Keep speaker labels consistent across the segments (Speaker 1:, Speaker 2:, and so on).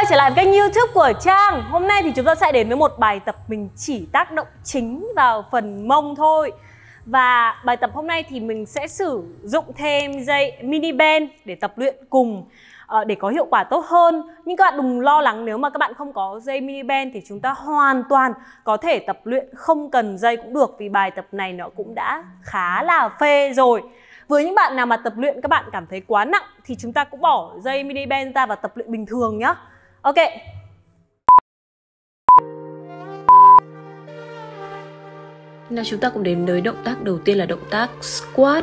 Speaker 1: trở lại với kênh YouTube của Trang. Hôm nay thì chúng ta sẽ đến với một bài tập mình chỉ tác động chính vào phần mông thôi. Và bài tập hôm nay thì mình sẽ sử dụng thêm dây mini band để tập luyện cùng để có hiệu quả tốt hơn. Nhưng các bạn đừng lo lắng, nếu mà các bạn không có dây mini band thì chúng ta hoàn toàn có thể tập luyện không cần dây cũng được, vì bài tập này nó cũng đã khá là phê rồi. Với những bạn nào mà tập luyện các bạn cảm thấy quá nặng thì chúng ta cũng bỏ dây mini band ra và tập luyện bình thường nhé. Ok.
Speaker 2: Nào, chúng ta cùng đến với động tác đầu tiên là động tác squat.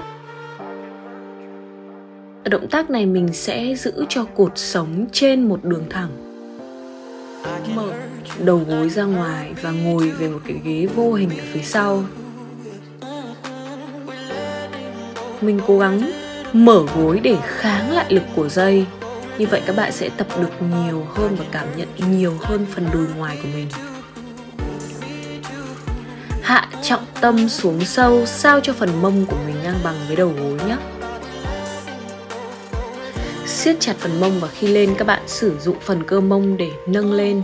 Speaker 2: Ở động tác này mình sẽ giữ cho cột sống trên một đường thẳng. Mở đầu gối ra ngoài và ngồi về một cái ghế vô hình ở phía sau. Mình cố gắng mở gối để kháng lại lực của dây. Như vậy các bạn sẽ tập được nhiều hơn và cảm nhận nhiều hơn phần đùi ngoài của mình. Hạ trọng tâm xuống sâu sao cho phần mông của mình ngang bằng với đầu gối nhé. Siết chặt phần mông và khi lên các bạn sử dụng phần cơ mông để nâng lên.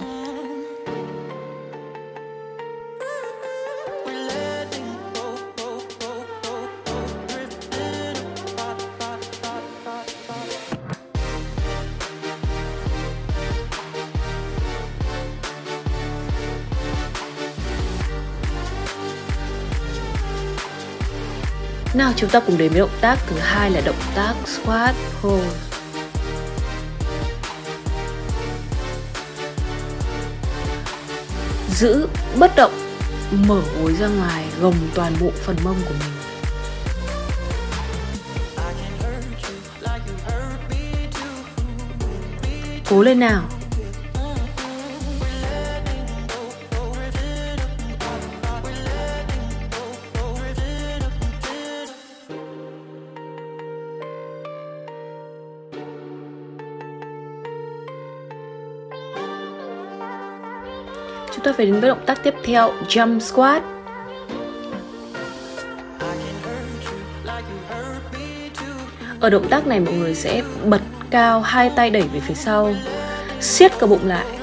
Speaker 2: Nào, chúng ta cùng đến với động tác thứ hai là động tác squat hold. Giữ bất động, mở gối ra ngoài, gồng toàn bộ phần mông của mình. Cố lên nào. Chúng ta phải đến với động tác tiếp theo, jump squat. Ở động tác này mọi người sẽ bật cao, hai tay đẩy về phía sau, siết cơ bụng lại.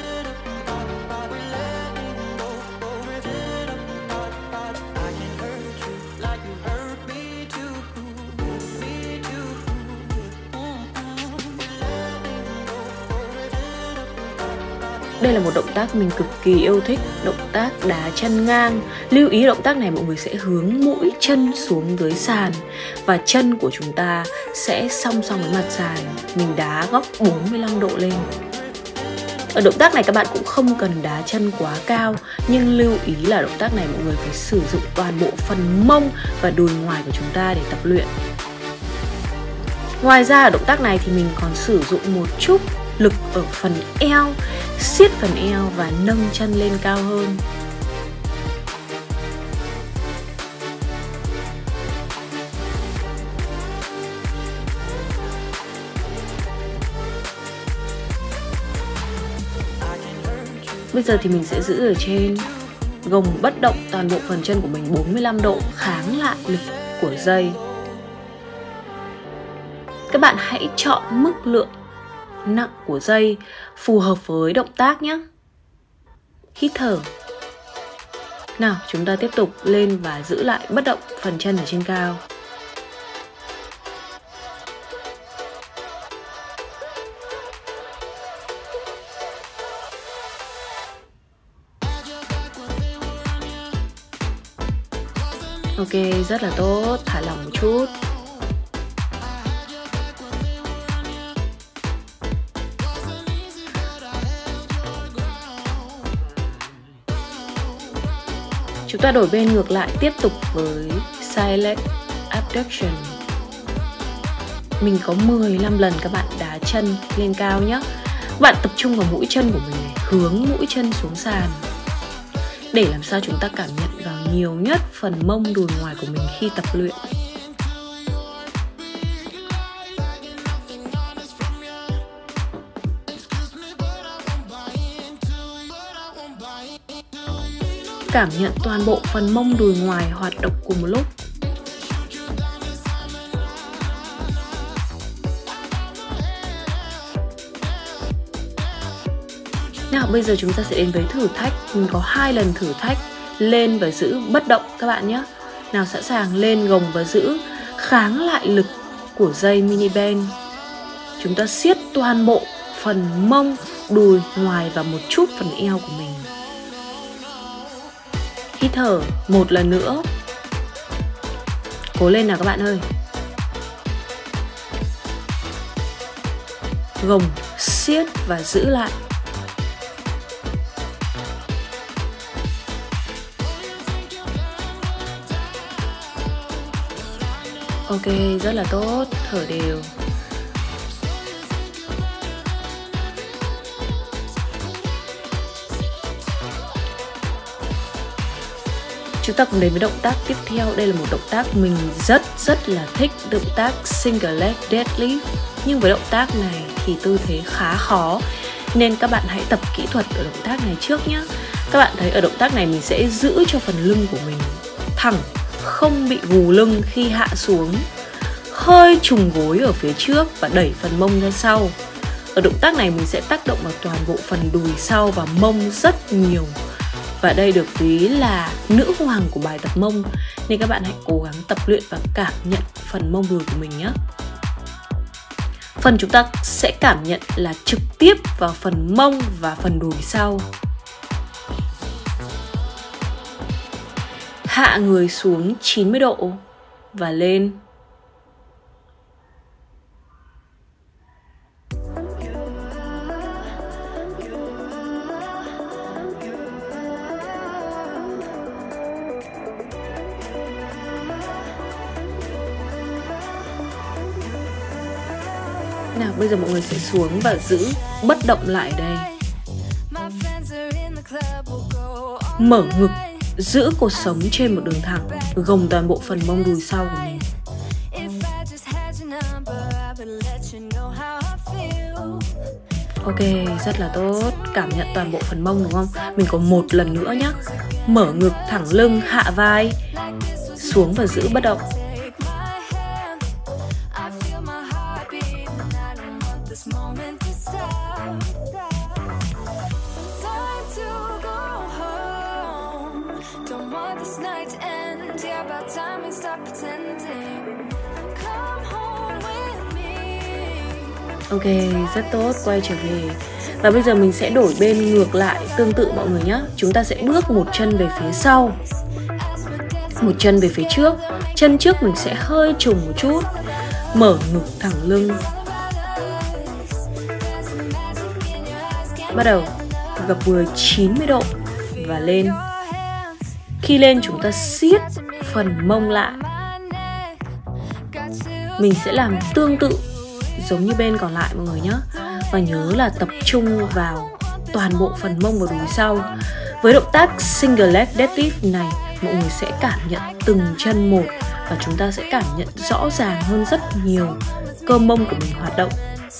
Speaker 2: Đây là một động tác mình cực kỳ yêu thích, động tác đá chân ngang. Lưu ý động tác này mọi người sẽ hướng mũi chân xuống dưới sàn và chân của chúng ta sẽ song song với mặt sàn. Mình đá góc 45 độ lên. Ở động tác này các bạn cũng không cần đá chân quá cao, nhưng lưu ý là động tác này mọi người phải sử dụng toàn bộ phần mông và đùi ngoài của chúng ta để tập luyện. Ngoài ra ở động tác này thì mình còn sử dụng một chút lực ở phần eo, siết phần eo và nâng chân lên cao hơn. Bây giờ thì mình sẽ giữ ở trên, gồng bất động toàn bộ phần chân của mình 45 độ, kháng lại lực của dây. Các bạn hãy chọn mức lượng nặng của dây phù hợp với động tác nhé. Hít thở. Nào, chúng ta tiếp tục lên và giữ lại bất động phần chân ở trên cao. Ok, rất là tốt, thả lỏng một chút. Chúng ta đổi bên ngược lại, tiếp tục với side leg abduction. Mình có 15 lần các bạn đá chân lên cao nhé. Các bạn tập trung vào mũi chân của mình này, hướng mũi chân xuống sàn để làm sao chúng ta cảm nhận vào nhiều nhất phần mông đùi ngoài của mình khi tập luyện. Cảm nhận toàn bộ phần mông đùi ngoài hoạt động cùng một lúc. Nào bây giờ chúng ta sẽ đến với thử thách. Mình có 2 lần thử thách lên và giữ bất động các bạn nhé. Nào, sẵn sàng, lên, gồng và giữ. Kháng lại lực của dây mini band. Chúng ta siết toàn bộ phần mông, đùi, ngoài và một chút phần eo của mình. Hít thở 1 lần nữa. Cố lên nào các bạn ơi. Gồng, siết và giữ lại. Ok, rất là tốt, thở đều. Chúng ta cùng đến với động tác tiếp theo. Đây là một động tác mình rất là thích, động tác single leg deadlift. Nhưng với động tác này thì tư thế khá khó, nên các bạn hãy tập kỹ thuật ở động tác này trước nhé. Các bạn thấy ở động tác này mình sẽ giữ cho phần lưng của mình thẳng, không bị gù lưng khi hạ xuống, hơi trùng gối ở phía trước và đẩy phần mông ra sau. Ở động tác này mình sẽ tác động vào toàn bộ phần đùi sau và mông rất nhiều. Và đây được ví là nữ hoàng của bài tập mông, nên các bạn hãy cố gắng tập luyện và cảm nhận phần mông đùi của mình nhé. Phần chúng ta sẽ cảm nhận là trực tiếp vào phần mông và phần đùi sau. Hạ người xuống 90 độ và lên. Nào bây giờ mọi người sẽ xuống và giữ bất động lại đây. Mở ngực, giữ cột sống trên một đường thẳng, gồng toàn bộ phần mông đùi sau của mình. Ok, rất là tốt. Cảm nhận toàn bộ phần mông đúng không? Mình có 1 lần nữa nhé. Mở ngực, thẳng lưng, hạ vai, xuống và giữ bất động. Ok, rất tốt, quay trở về. Và bây giờ mình sẽ đổi bên ngược lại, tương tự mọi người nhé. Chúng ta sẽ bước một chân về phía sau, một chân về phía trước. Chân trước mình sẽ hơi trùng một chút. Mở ngực, thẳng lưng. Bắt đầu gập người 90 độ và lên. Khi lên chúng ta siết phần mông lại. Mình sẽ làm tương tự giống như bên còn lại mọi người nhé. Và nhớ là tập trung vào toàn bộ phần mông và đùi sau. Với động tác single leg deadlift này, mọi người sẽ cảm nhận từng chân một và chúng ta sẽ cảm nhận rõ ràng hơn rất nhiều cơ mông của mình hoạt động.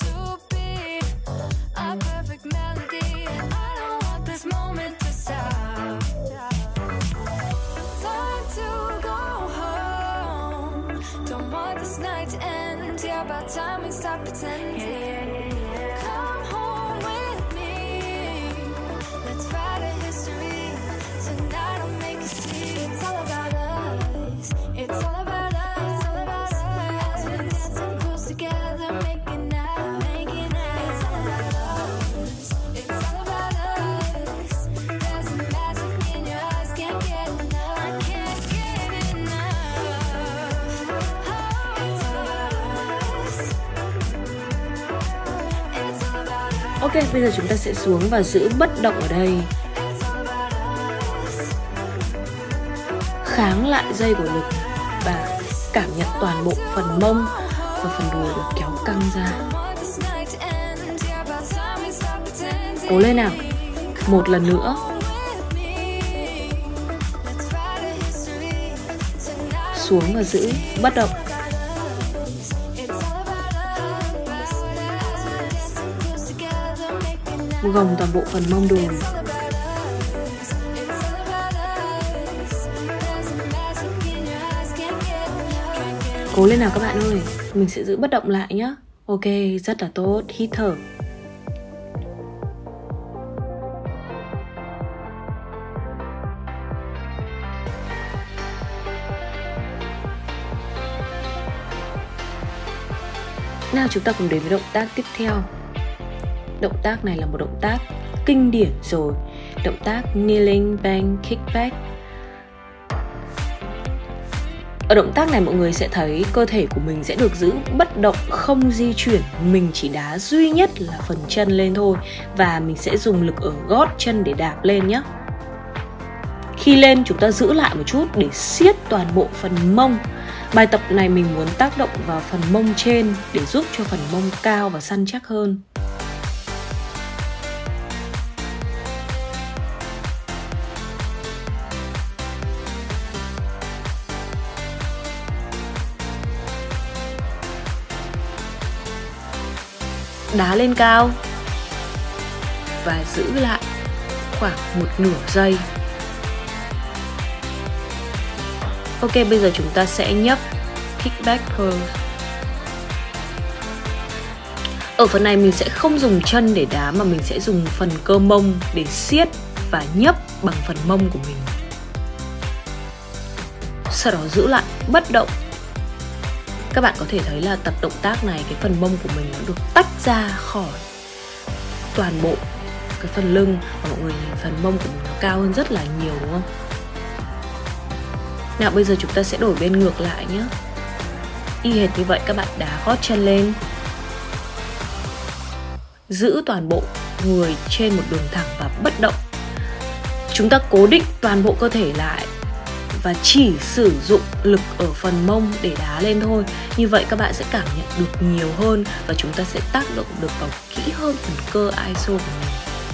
Speaker 2: Ok, bây giờ chúng ta sẽ xuống và giữ bất động ở đây. Kháng lại dây của lực và cảm nhận toàn bộ phần mông và phần đùi được kéo căng ra. Cố lên nào. 1 lần nữa. Xuống và giữ bất động. Gồng toàn bộ phần mông đùi. Cố lên nào các bạn ơi. Mình sẽ giữ bất động lại nhé. Ok, rất là tốt. Hít thở. Nào chúng ta cùng đến với động tác tiếp theo. Động tác này là một động tác kinh điển rồi. Động tác kneeling bang kickback. Ở động tác này mọi người sẽ thấy cơ thể của mình sẽ được giữ bất động, không di chuyển. Mình chỉ đá duy nhất là phần chân lên thôi. Và mình sẽ dùng lực ở gót chân để đạp lên nhé. Khi lên chúng ta giữ lại một chút để siết toàn bộ phần mông. Bài tập này mình muốn tác động vào phần mông trên để giúp cho phần mông cao và săn chắc hơn. Đá lên cao và giữ lại khoảng một nửa giây. Ok, bây giờ chúng ta sẽ nhấp kickback curl. Ở phần này mình sẽ không dùng chân để đá mà mình sẽ dùng phần cơ mông để siết và nhấp bằng phần mông của mình. Sau đó giữ lại bất động. Các bạn có thể thấy là tập động tác này cái phần mông của mình nó được tách ra khỏi toàn bộ cái phần lưng. Và mọi người nhìn phần mông của mình nó cao hơn rất là nhiều đúng không? Nào bây giờ chúng ta sẽ đổi bên ngược lại nhé. Y hệt như vậy, các bạn đá gót chân lên. Giữ toàn bộ người trên một đường thẳng và bất động. Chúng ta cố định toàn bộ cơ thể lại và chỉ sử dụng lực ở phần mông để đá lên thôi. Như vậy các bạn sẽ cảm nhận được nhiều hơn và chúng ta sẽ tác động được vào kỹ hơn phần cơ iso của mình.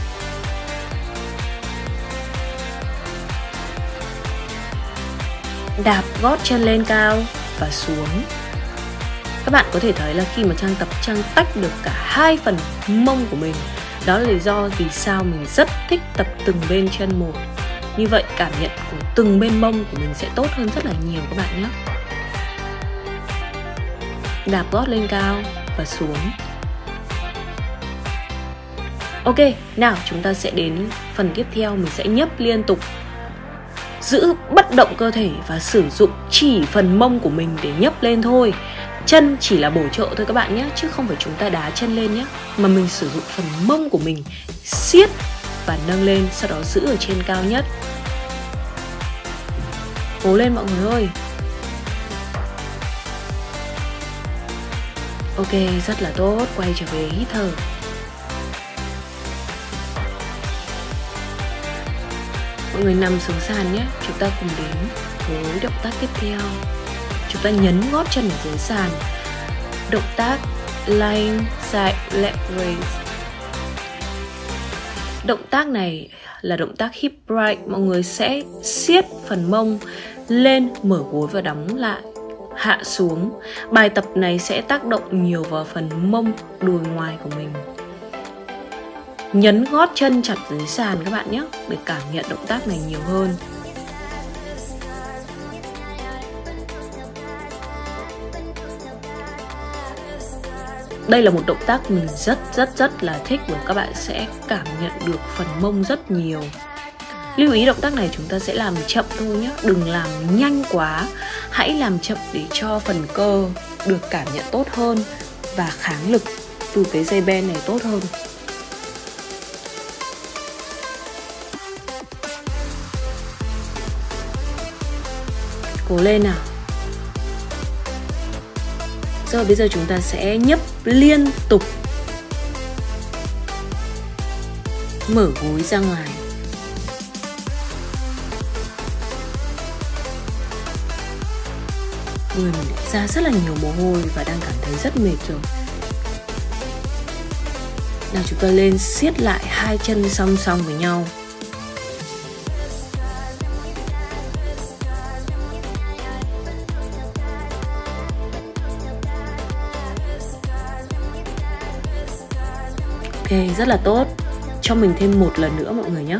Speaker 2: Đạp gót chân lên cao và xuống. Các bạn có thể thấy là khi mà Trang tập, Trang tách được cả hai phần mông của mình. Đó là lý do vì sao mình rất thích tập từng bên chân một. Như vậy cảm nhận của từng bên mông của mình sẽ tốt hơn rất là nhiều các bạn nhé. Đạp gót lên cao và xuống. Ok, nào chúng ta sẽ đến phần tiếp theo. Mình sẽ nhấp liên tục, giữ bất động cơ thể và sử dụng chỉ phần mông của mình để nhấp lên thôi. Chân chỉ là bổ trợ thôi các bạn nhé, chứ không phải chúng ta đá chân lên nhé. Mà mình sử dụng phần mông của mình siết và nâng lên, sau đó giữ ở trên cao nhất. Cố lên mọi người ơi. Ok, rất là tốt. Quay trở về hít thở. Mọi người nằm xuống sàn nhé. Chúng ta cùng đến với động tác tiếp theo. Chúng ta nhấn gót chân ở dưới sàn. Động tác lying side leg raise. Động tác này là động tác hip right. Mọi người sẽ siết phần mông lên, mở gối và đóng lại, hạ xuống. Bài tập này sẽ tác động nhiều vào phần mông đùi ngoài của mình. Nhấn gót chân chặt dưới sàn các bạn nhé, để cảm nhận động tác này nhiều hơn. Đây là một động tác mình rất là thích, bởi các bạn sẽ cảm nhận được phần mông rất nhiều. Lưu ý động tác này chúng ta sẽ làm chậm thôi nhé, đừng làm nhanh quá. Hãy làm chậm để cho phần cơ được cảm nhận tốt hơn và kháng lực từ cái dây band này tốt hơn. Cố lên nào. Rồi bây giờ chúng ta sẽ nhấp liên tục, mở gối ra ngoài. Người mình ra rất là nhiều mồ hôi và đang cảm thấy rất mệt rồi. Nào chúng ta lên siết lại hai chân song song với nhau. Ok, rất là tốt. Cho mình thêm một lần nữa mọi người nhé.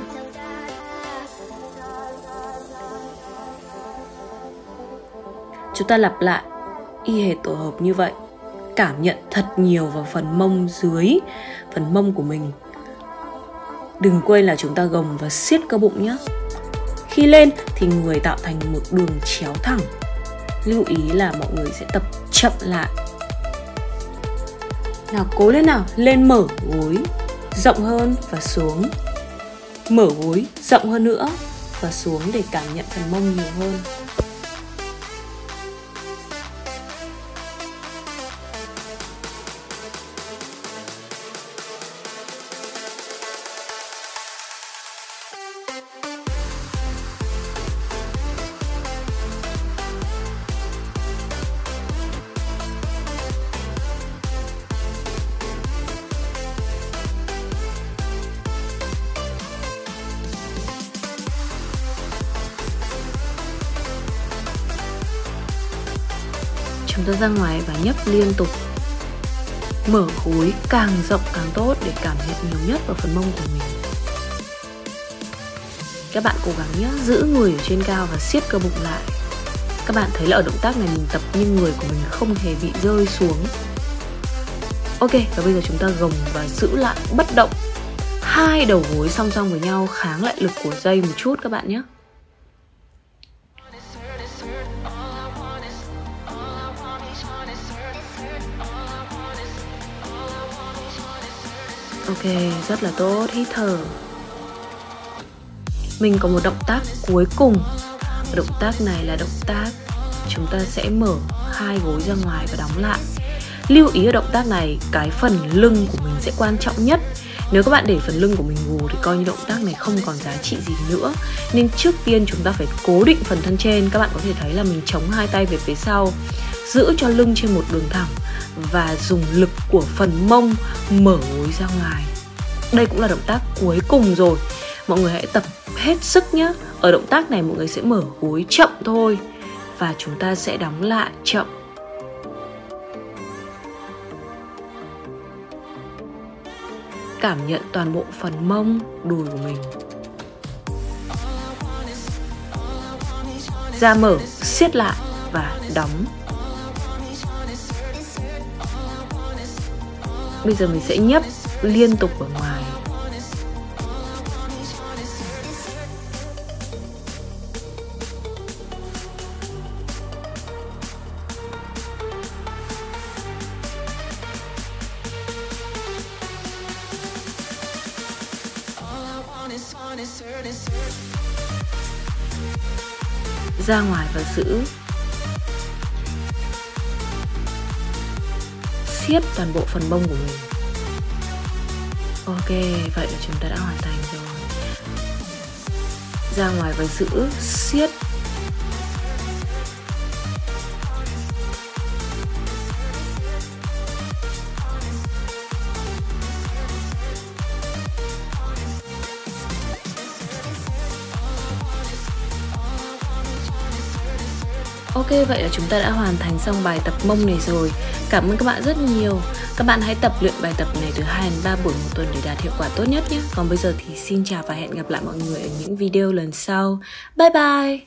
Speaker 2: Chúng ta lặp lại y hệt tổ hợp như vậy. Cảm nhận thật nhiều vào phần mông dưới, phần mông của mình. Đừng quên là chúng ta gồng và siết cơ bụng nhé. Khi lên thì người tạo thành một đường chéo thẳng. Lưu ý là mọi người sẽ tập chậm lại. Nào cố lên nào, lên mở gối rộng hơn và xuống. Mở gối rộng hơn nữa và xuống để cảm nhận phần mông nhiều hơn. Chúng ta ra ngoài và nhấp liên tục. Mở gối càng rộng càng tốt để cảm nhận nhiều nhất vào phần mông của mình. Các bạn cố gắng nhé, giữ người ở trên cao và siết cơ bụng lại. Các bạn thấy là ở động tác này mình tập nhưng người của mình không hề bị rơi xuống. Ok, và bây giờ chúng ta gồng và giữ lại bất động. Hai đầu gối song song với nhau, kháng lại lực của dây một chút các bạn nhé. Ok, rất là tốt, hít thở. Mình có một động tác cuối cùng. Động tác này là động tác chúng ta sẽ mở hai gối ra ngoài và đóng lại. Lưu ý ở động tác này, cái phần lưng của mình sẽ quan trọng nhất. Nếu các bạn để phần lưng của mình gù thì coi như động tác này không còn giá trị gì nữa. Nên trước tiên chúng ta phải cố định phần thân trên. Các bạn có thể thấy là mình chống hai tay về phía sau, giữ cho lưng trên một đường thẳng và dùng lực của phần mông mở gối ra ngoài. Đây cũng là động tác cuối cùng rồi. Mọi người hãy tập hết sức nhé. Ở động tác này mọi người sẽ mở gối chậm thôi và chúng ta sẽ đóng lại chậm. Cảm nhận toàn bộ phần mông, đùi của mình. Da mở, siết lại và đóng. Bây giờ mình sẽ nhấp liên tục ở ngoài. Ra ngoài và giữ. Siết toàn bộ phần mông của mình. Ok, vậy là chúng ta đã hoàn thành rồi. Ra ngoài và giữ, siết. Ok, vậy là chúng ta đã hoàn thành xong bài tập mông này rồi. Cảm ơn các bạn rất nhiều. Các bạn hãy tập luyện bài tập này từ 2 đến 3 buổi một tuần để đạt hiệu quả tốt nhất nhé. Còn bây giờ thì xin chào và hẹn gặp lại mọi người ở những video lần sau. Bye bye!